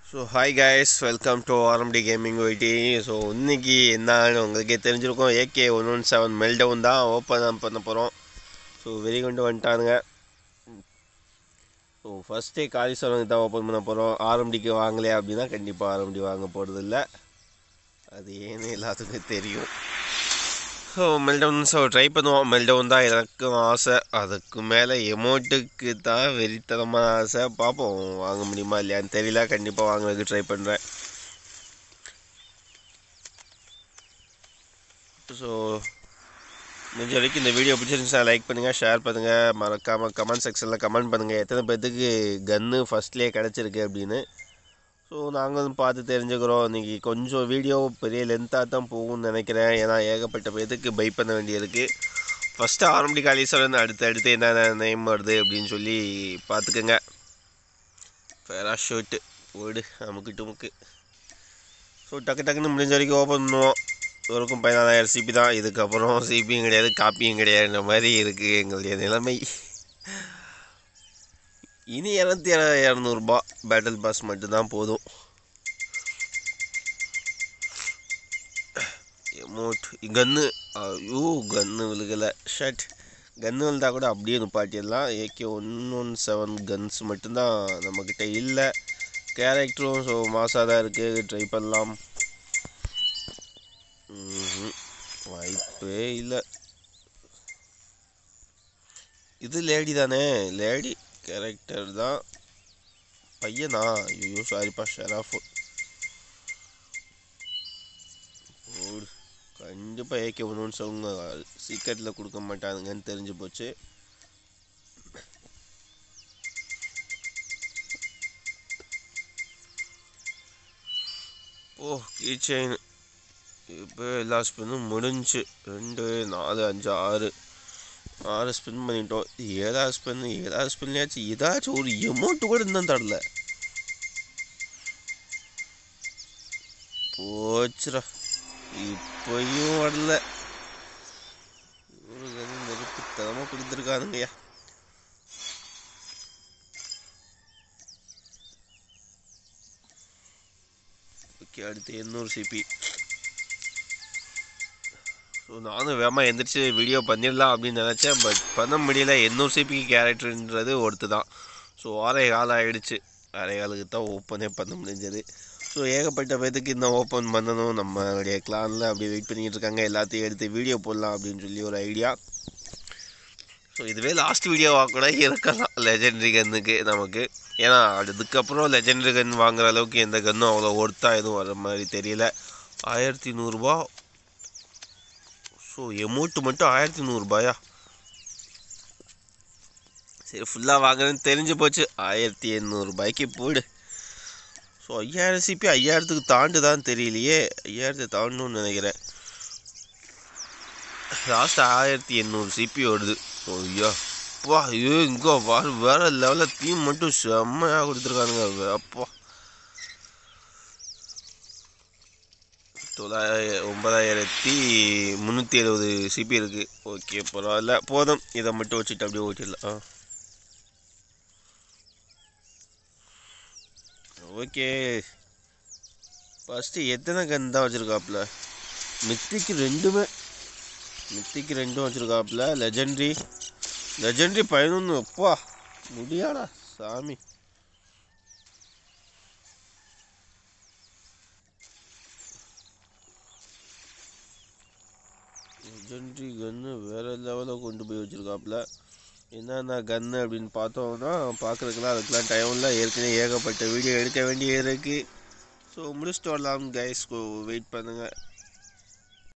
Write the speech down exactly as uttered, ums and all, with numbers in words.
So hi guys, welcome to R M D Gaming O T. So இன்னைக்கு என்னன்னு உங்களுக்கே தெரிஞ்சிருக்கும். A K one seventeen meltdown தான் open பண்ண போகிறோம். ஸோ வெறி கொண்டு வந்துட்டானுங்க. ஸோ ஃபஸ்ட்டே காலி சரவங்க தான் ஓப்பன் பண்ண போகிறோம். ஆர்எம்டிக்கு வாங்கலையா அப்படின்னா கண்டிப்பாக ஆர்எம்டி வாங்க போகிறது இல்லை. அது ஏன்னு எல்லாத்துக்கும் தெரியும். ஸோ மெல்டவுன் ஸோ ட்ரை பண்ணுவோம். மெல்டவுன் தான் எனக்கும் ஆசை. அதுக்கு மேலே எமௌண்ட்டுக்கு தான் வெறித்தனமான ஆசை. பார்ப்போம் வாங்க முடியுமா இல்லையான்னு தெரியல. கண்டிப்பாக வாங்குறதுக்கு ட்ரை பண்ணுறேன். ஸோ முடிஞ்ச வரைக்கும் இந்த வீடியோ பிடிச்சிருந்துச்சா லைக் பண்ணுங்கள், ஷேர் பண்ணுங்கள், மறக்காமல் கமெண்ட் செக்ஷனில் கமெண்ட் பண்ணுங்கள் எத்தனை பேர்த்துக்கு கன்று ஃபஸ்ட்லேயே கிடச்சிருக்கு அப்படின்னு. ஸோ நாங்களும் பார்த்து தெரிஞ்சுக்கிறோம். இன்றைக்கி கொஞ்சம் வீடியோ பெரிய லென்த்தாக தான் போகும்னு நினைக்கிறேன். ஏன்னா ஏகப்பட்ட பேருக்கு பை பண்ண வேண்டியிருக்கு. ஃபஸ்ட்டு ஆர்எம்டி காலீஸ்வரன் அடுத்து அடுத்து என்னென்ன நேம் வருது அப்படின்னு சொல்லி பார்த்துக்கோங்க. பேராஷூட்டு ஓடு அமுக்கு டுமுக்கு. ஸோ டக்கு டக்குன்னு முடிஞ்ச வரைக்கும் ஓப்பன் பண்ணுவோம். ஒருக்கும் பதினாலாயிரம் சிபி தான். இதுக்கப்புறம் சிபியும் கிடையாது, காப்பியும் கிடையாதுன்ற மாதிரி இருக்குது எங்களுடைய நிலைமை. இனி இரநூத்தி இரநூறுபா பேட்டில் பாஸ் மட்டும்தான் போதும். எமௌண்ட் கன்று ஐயோ கன்று விழுகலை. ஷர்ட் கன்று விழுந்தா கூட அப்படியே நிப்பாட்டிடலாம். AK one one seven guns மட்டும்தான் நம்மக்கிட்ட இல்லை. கேரக்டரும் ஸோ மாசாக தான் இருக்குது. ட்ரை பண்ணலாம். வாய்ப்பே இல்லை. இது லேடி தானே, லேடி கேரக்டர் தான். பையனா? ஐயோ சாரிப்பா, ஷெராஃப். கண்டிப்பாக ஏகே ஒன்று அவங்க சீக்கிரத்தில் கொடுக்க மாட்டானுங்கன்னு தெரிஞ்சு போச்சு. ஓ கீ செயின் இப்போ எல்லா ஸ்பின்னும் முடிஞ்சு. ரெண்டு நாலு அஞ்சு ஆறு ஆறு ஸ்பின் பண்ணிட்டோம். ஏதாவது ஸ்பின் ஏதாவது ஸ்பின்லையாச்சும் ஏதாச்சும் ஒரு எமௌண்ட்டு கூட இன்னும் தரல. போச்சுரா, இப்பயும் வரல. ஒரு நெருப்பு தரமாக கொடுத்துருக்கானுங்கய்யா. ஓகே, அடுத்து எண்ணூறு சிபி. ஸோ நானும் வேகமாக எந்திரிச்சு வீடியோ பண்ணிடலாம் அப்படின்னு நினச்சேன். பட் பண்ண முடியல. எண்ணூறு சிபி கேரக்டருன்றது ஒருத்து தான். ஸோ ஆறே கால் ஆகிடுச்சு. அரை காலுக்கு தான் ஓப்பனே பண்ண முடிஞ்சது. ஸோ ஏகப்பட்ட பேத்துக்கு இன்னும் ஓப்பன் பண்ணணும். நம்மளுடைய கிளானில் அப்படி வெயிட் பண்ணிகிட்டு இருக்காங்க. எல்லாத்தையும் எடுத்து வீடியோ போடலாம் அப்படின்னு சொல்லி ஒரு ஐடியா. ஸோ இதுவே லாஸ்ட் வீடியோவாக கூட இருக்கலாம் லெஜெண்டரி கன்னுக்கு நமக்கு. ஏன்னா அதுக்கப்புறம் லெஜெண்டரி கன் வாங்குற அளவுக்கு எந்த கன்னும் அவ்வளோ ஒர்த்தாக எதுவும் வர மாதிரி தெரியல. ஆயிரத்தி நூறுரூபா. ஸோ எமௌண்ட்டு மட்டும் ஆயிரத்தி நூறுரூபாயா? சரி ஃபுல்லாக வாங்குறதுன்னு தெரிஞ்சு போச்சு. ஆயிரத்தி எண்ணூறுபாய்க்கு போடு. ஸோ ஐயாயிரம் சிபி ஐயாயிரத்துக்கு தாண்டு தான் தெரியலையே. ஐயாயிரத்தை தாண்டணும்னு நினைக்கிறேன். லாஸ்ட் ஆயிரத்தி எண்ணூறு சிபி வருது. ஐயா அப்பா, ஐயோ இங்கோ வேறு வேறு லெவலில் தீம் மட்டும் செம்மையாக கொடுத்துருக்கானுங்க. அப்பா தொள்ளாயிர ஒன்பதாயிரத்தி முந்நூற்றி எழுபது சிபி இருக்குது. ஓகே பரவாயில்ல, போதும். இதை மட்டும் வச்சுட்டு அப்படியே ஓட்டிடலாம். ஓகே, ஃபஸ்ட்டு எத்தனை கன் தான் வச்சுருக்காப்புல? மித்திக்கு ரெண்டுமே மித்திக்கு ரெண்டும் வச்சுருக்காப்புல. லெஜெண்ட்ரி லெஜெண்ட்ரி பதினொன்று. அப்பா முடியாடா சாமி. லெஜெண்ட்ரி கன்று வேறு லெவலில் கொண்டு போய் வச்சுருக்காப்புல. என்னென்ன கன்று அப்படின்னு பார்த்தோம்னா பார்க்குறதுக்குலாம் அதுக்கெலாம் டைமில் ஏற்கனவே ஏகப்பட்ட வீடியோ எடுக்க வேண்டிய இருக்குது. ஸோ முடிச்சுட்டு வரலாம் கைஸ். வெயிட் பண்ணுங்கள்.